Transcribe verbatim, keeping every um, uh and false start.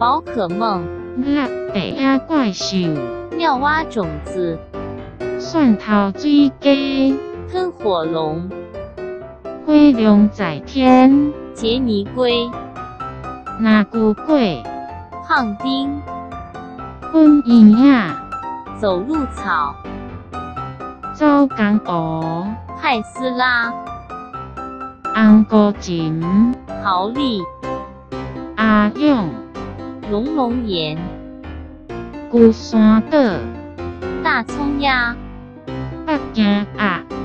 宝可梦、 辣地仔怪兽、 妙蛙种子、 蒜头水鸡、 喷火龙、 飞龙在天、 杰尼龟、 那古鬼、 胖丁、 粉圆仔、 走路草、 走工鹅、 派斯拉、 红菇琴、 豪利、 阿勇、 龙龙岩、 龟山岛、 大葱鸭、 北京鸭。